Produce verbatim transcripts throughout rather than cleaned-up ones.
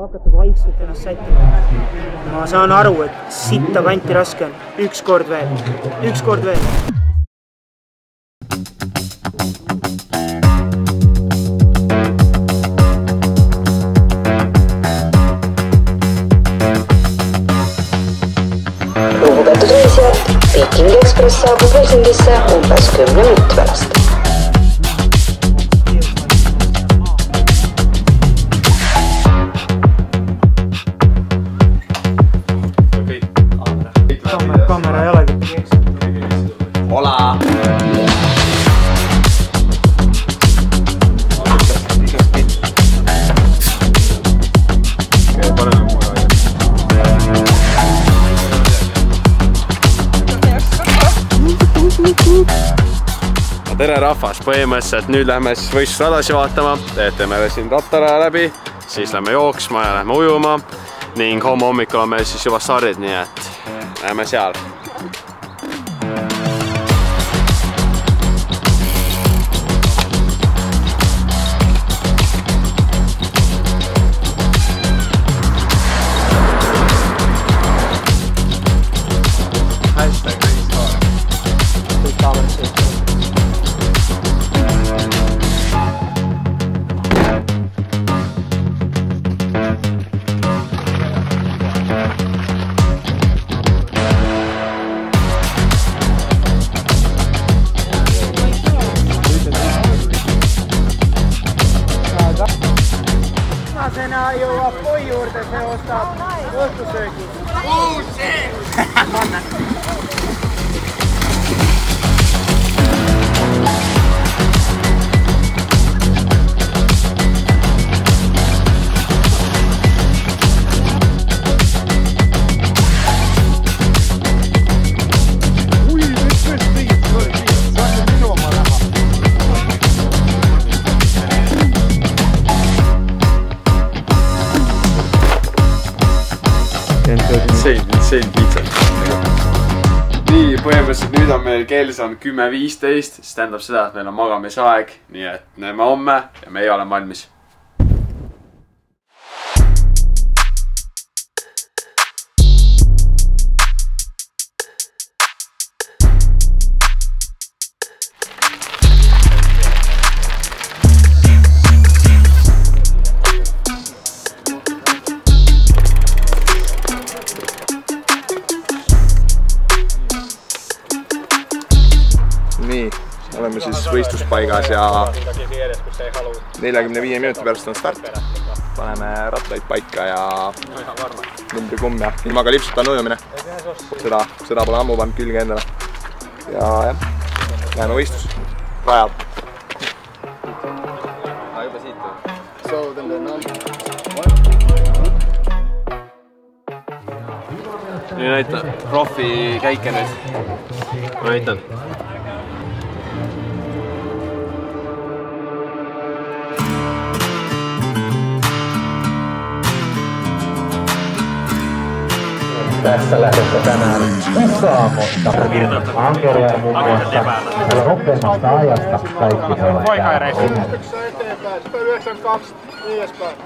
hakata vaikselt ennast sättima. Ma saan aru, et sitta kanti raske on. Üks kord veel. Üks kord veel. Lugupeetud reisijad, Pekingi Ekspress saabub Helsingisse umbes kümne minuti pärast. Kaamera ei olegi. Hola! Tere rahvas, põhimõtteliselt nüüd lähme siis võistlust edasi vaatama, teeme siin rattaraja läbi, siis lähme jooksma ja lähme ujuma ning homme hommikul on meil siis juba stardid, nii et lähme seal. Viimasena jõuab poi juurde, see ostab õhtusöögi. Oh shit! Insane, insane pizza. Nii, põhimõtteliselt nüüd on meil kell on kümme viisteist, siis tähendab seda, et meil on magamisaeg, nii et näeme homme ja meie oleme valmis. Nii, oleme siis võistluspaigas ja neljakümne viie minuti pärast on start. Paneme rattaid paika ja numbri kumm ja ilmaga lipsutan ujumine. Seda, seda pole ammu pannud külge endale. Ja jah, läheme võistlus. Rajab. Juba siit või? So, then the number. Nüüd näitan profi käike nüüd. Ma näitan. Tässä lähdössä tänään kissaa, mutta Ankeria muun muassa tällä nopeammasta ajasta kaikki ne ovat täällä. Yksi eteenpäin, sata yhdeksänkymmentäkaksi, edespäin.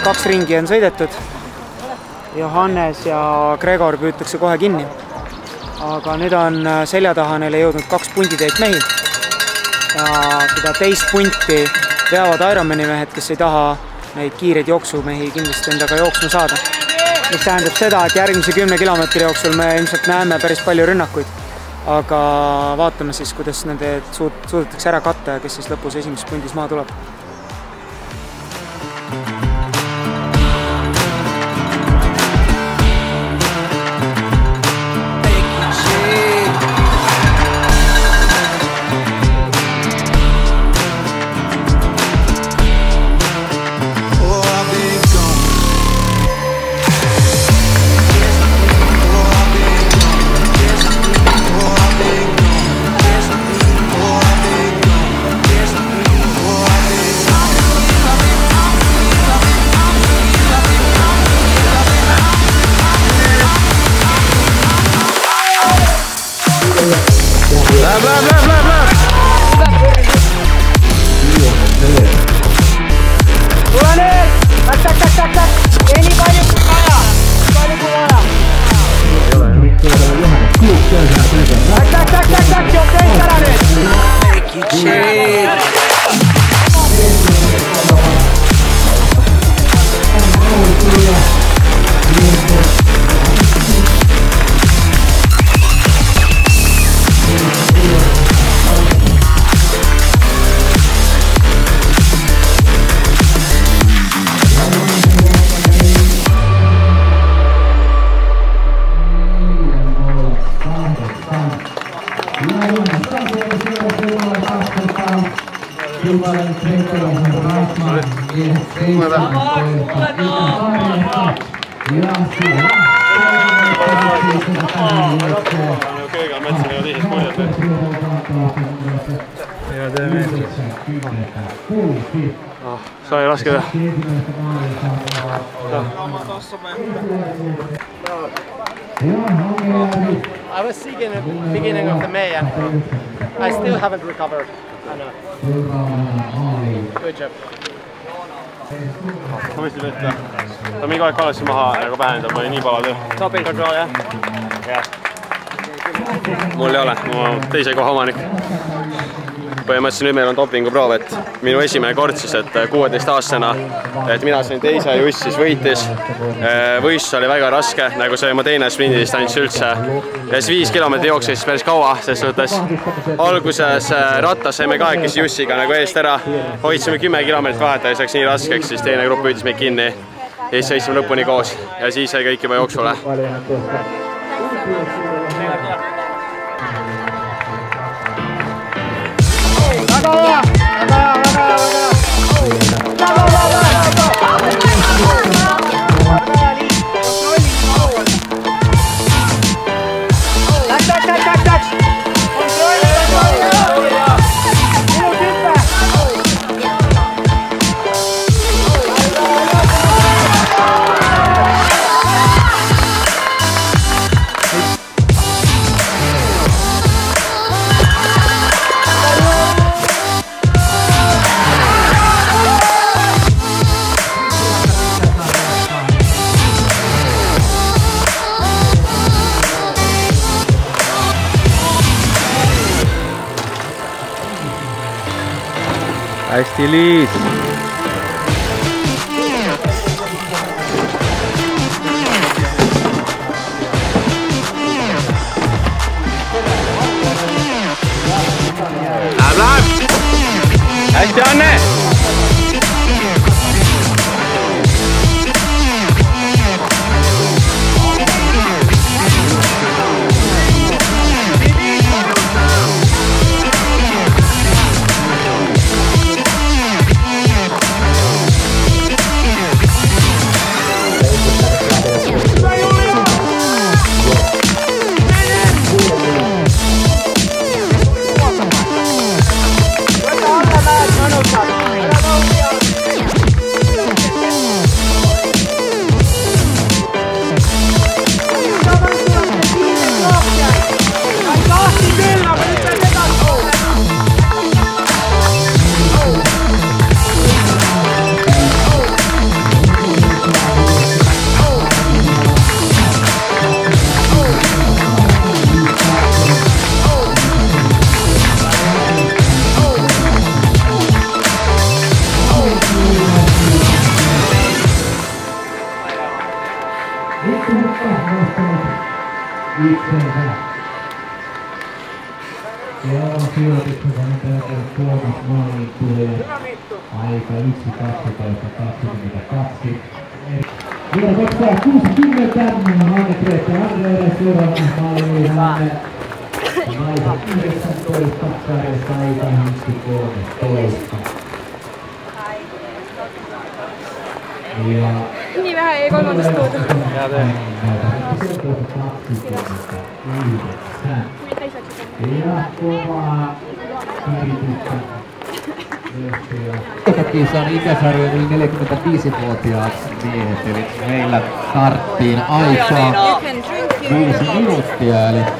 kaks ringi on sõidetud. Johannes ja Gregor püütakse kohe kinni. Aga nüüd on selja taha neile jõudnud kaks punditäit mehi. Ja seda teist punti veavad Ironmani mehed, kes ei taha neid kiireid jooksumehi kindlasti endaga jooksma saada. Mis tähendab seda, et järgmise kümne kilomeetri jooksul me ilmselt näeme päris palju rünnakuid. Aga vaatame siis, kuidas nende suudetakse ära katta ja kes siis lõpus esimeses pundis maa tuleb. Sai raske teha. I was sick in the beginning of the May and I still haven't recovered. I know. Good job. Ma mõtlesin võtta. Ta mingi aeg kalassi maha nagu pähendab või nii pala töö. Doping control, jah? Jah. Mul ei ole, ma teise koha omanik. Põhimõtteliselt nüüd meil on dopinguproov, et minu esimene kord siis, et kuueteist aastana, et mina sain teise just siis võitis. Võistlus oli väga raske, nagu see oli mu teine sprindidistants üldse. Ja siis viis kilomeetri jooksis siis päris kaua, sest võttes alguses rattas saime kahekesi Jussiga nagu eest ära. Hoidsime kümme kilomeetrit vahetada, siis läks nii raskeks, siis teine grupp püüdis meid kinni. Ja siis sõitsime lõpuni koos ja siis sai kõik juba jooksule. Hästi liit! Läheb, läheb! Hästi, Anne! itsensä. Seuraavan sijoituksen sanontaan Tuomas Maaliin tulee aika yksi kaksitoista kaksikymmentäkaksi. Vielä kaksisataakuusikymmentä Hanne-Grete Andreere seuraavan Maaliin Hanne. Naiset yhdeksäntoista, Karjasta aika yksi kolmetoista. Niin vähän ei kolmannesta tuotu. Ja kovaa yritystä. Kisa on ikäsarjoja yli neljäkymmentäviisivuotiaat miehet, eli meillä starttiin aikaa viisi minuuttia, eli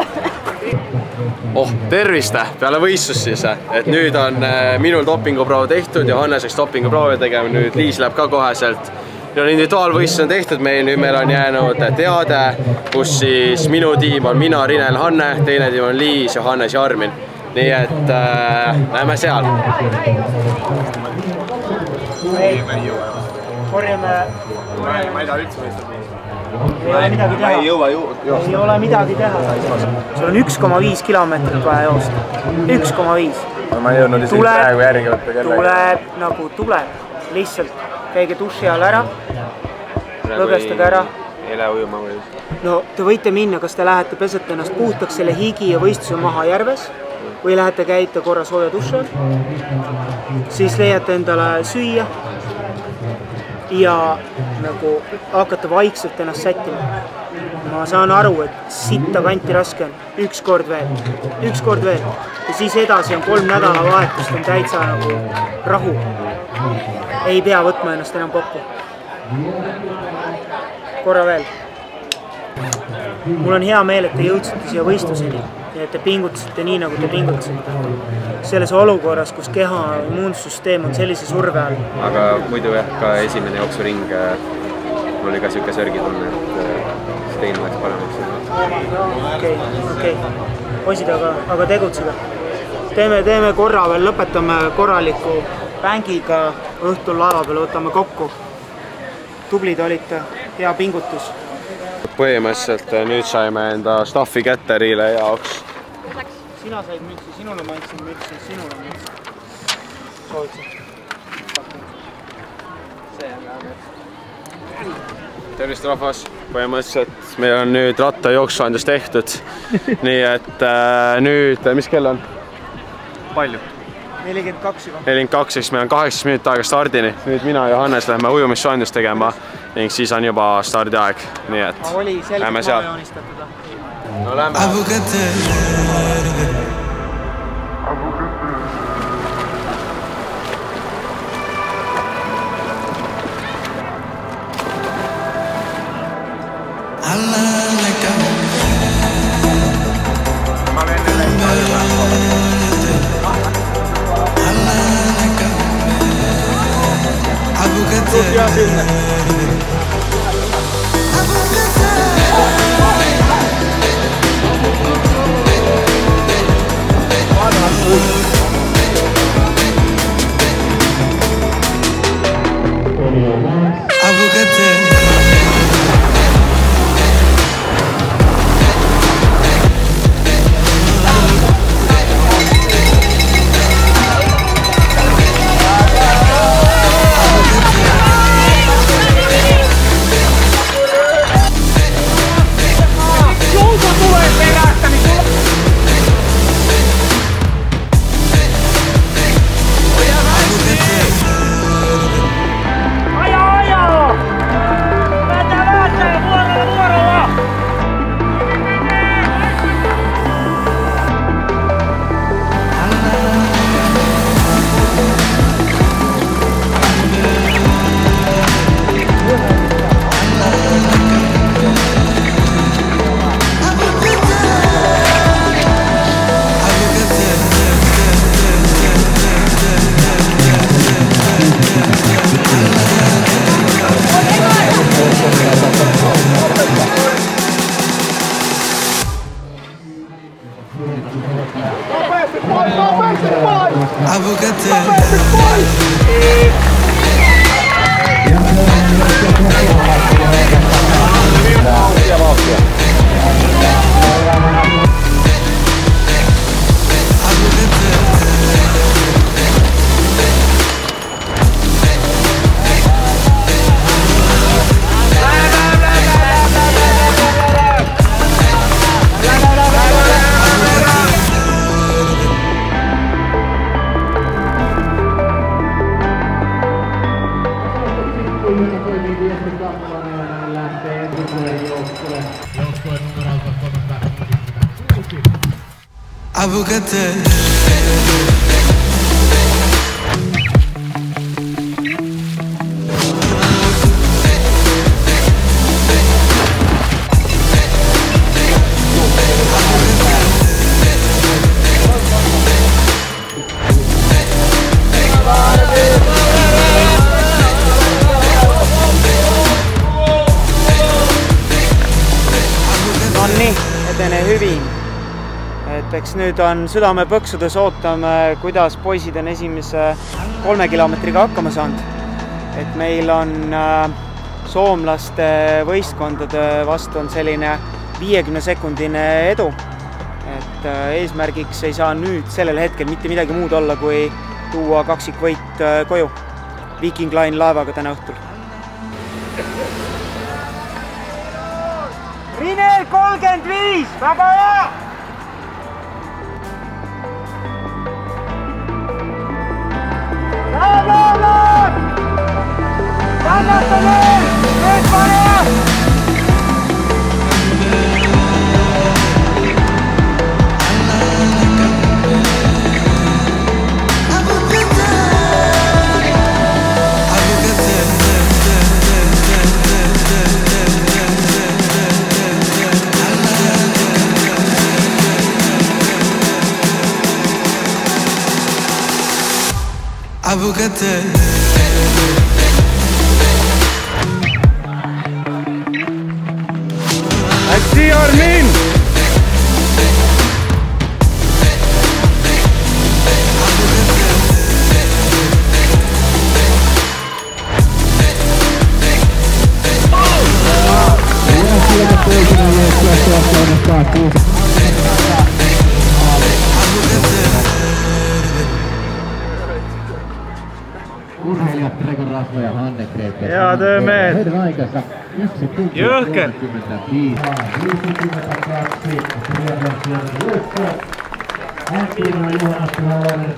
Oh, tervistä peale võistlust siis, et nüüd on minul dopinguproov tehtud ja Hanneseks dopinguproovi tegema, nüüd Liis läheb ka koheselt. Ja individuaalvõistlus on tehtud meil, nüüd meil on jäänud teade, kus siis minu tiim on mina, Rinel, Hanne, teine tiim on Liis, Johannes ja Armin. Nii et äh, näeme seal. Korjame... Ma ei taha üldse võistlust. Ei ole midagi teha. Ei jõua joosta. Ei ole midagi teha. Sul on üks koma viis kilomeetrit vaja joosta. üks koma viis. Ma ei jõudnud isegi praegu järgi võtta kellegi. Tuleb nagu tuleb. Lihtsalt käige duši all ära. Lõgestage ära. Ei lähe ujuma või? No te võite minna, kas te lähete pesete ennast puhtaks selle higi ja võistluse maha järves või lähete käite korra sooja duši all. Siis leiate endale süüa ja nagu hakkate vaikselt ennast sättima. Ma saan aru, et sitta kanti raske on. Üks kord veel. Üks kord veel. Ja siis edasi on kolm nädala vahetust, on täitsa nagu rahu. Ei pea võtma ennast enam kokku. Korra veel. Mul on hea meel, et te jõudsite siia võistluseni ja et te pingutasite nii, nagu te pingutasite. Selles olukorras, kus keha immuunsüsteem on sellise surve all. Aga muidu jah, ka esimene jooksuring mul oli ka siuke sörgitunne, et teine läks paremaks. Okei, okei. Poisid, aga, aga tegutseda. Teeme, teeme korra veel, lõpetame korraliku bängiga õhtul laeva peal, võtame kokku. Tublid olite, hea pingutus. Põhimõtteliselt nüüd saime enda staffi kätte Riile jaoks. Sina said mütsi, sinule ma andsin mütsi, sinule mütsi. Soovitsin. See on ka mütsi. Tervist rahvas! Põhimõtteliselt meil on nüüd rattajooksuandus tehtud. Nii et äh, nüüd, mis kell on? Palju? nelikümmend kaks juba. nelikümmend kaks, eks meil on kaheksateist minutit aega stardini. Nüüd mina ja Hannes läheme ujumissoendust tegema ning siis on juba stardi aeg. Nii et oli lähme seal. No lähme. Avukate. Abugate. Nonni, etenee hyvin. Et eks nüüd on südamepõksudes, ootame, kuidas poisid on esimese kolme kilomeetriga hakkama saanud. Et meil on soomlaste võistkondade vastu on selline viiekümne sekundine edu. Et eesmärgiks ei saa nüüd sellel hetkel mitte midagi muud olla, kui tuua kaksikvõit koju Viking Line laevaga täna õhtul. Rinel kolmkümmend viis, väga hea! Läheb, läheb, läheb! Kannata veel! Nüüd pane! Abugate. I see Armin! Urheilijat Gregor Rasva ja Hanne Kreepes. Hea töömees! Heidän aikansa yksi tunti Jõhker! kolmekymmentäviisi. viisikymmentäkaksi triathlon juoksu. Anttino Juhana Suhonen.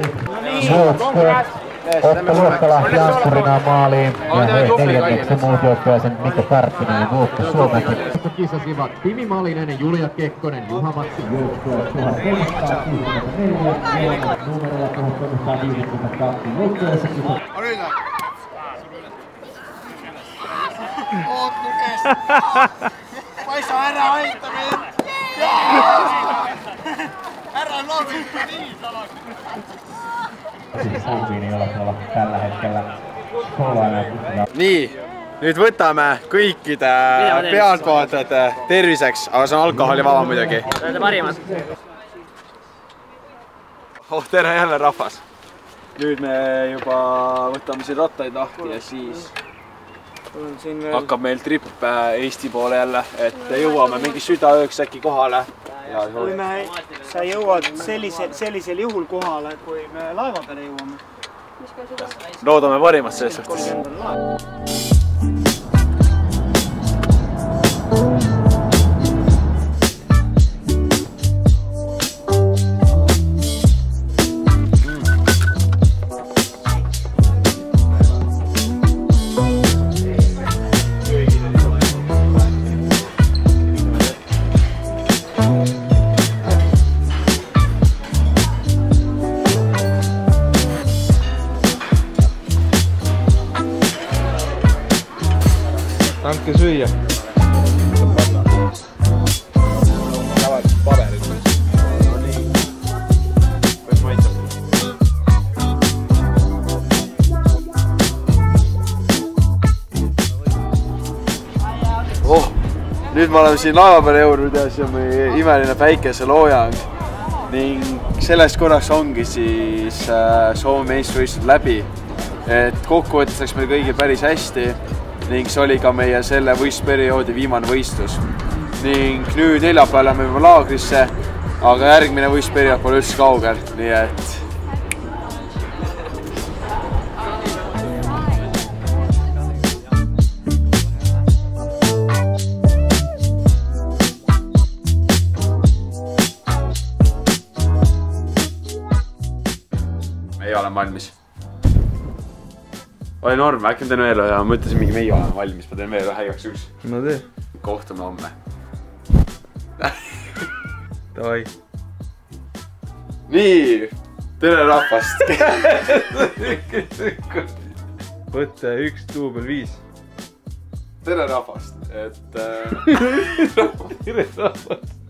Otto Luokkala jankkurina maaliin ja he neljänneksi muut joukkueeseen Mikko Karppinen ja Muukko Suomenkin. Kisasivat Timi Malinen, Julia Kekkonen, Juha-Matti joukkueet tuhatkolmesataakuusikymmentäneljä numerolla tuhatkolmesataaviisikymmentäkaksi joukkueeseen. Oot nukes! Paisa ära aitaminen! Ära lovita niin salaksi! Salviini olla tuolla tällä hetkellä koolaina. Nii, nüüd võtame kõikide pealtvaatajate terviseks, aga see on alkoholivaba muidugi. Olete parimad. Oh, tere jälle rahvas! Nüüd me juba võtame siin rattaid lahti ja siis hakkab meil tripp Eesti poole jälle, et jõuame mingi südaööks äkki kohale. Kui me, sa jõuad sellisel, sellisel juhul kohale, kui me laeva peale jõuame. Loodame parimat selles suhtes. Andke süüa. Lähevad paberid. No nii. Kuidas maitsab? Oh, nüüd me oleme siin laeva peale jõudnud ja see on meie imeline päikeseloojang. Ning sellest korraks ongi siis Soome meistrivõistlused läbi. Et kokkuvõttes läks meil kõigil päris hästi. Ning see oli ka meie selle võistlusperioodi viimane võistlus. ning nüüd neljapäeval lähme juba laagrisse, aga järgmine võistlusperiood pole üldse kaugel, nii et Meie olen valmis. Oli Norm, äkki ma teen veel ja ma ütlesin mingi meie olen valmis, ma teen veel ühe igaks üks. no tee. Kohtume homme. Davai. Nii, tere rahvast. Võtte üks, duubel viis. Tere rahvast, et... Tere rahvast.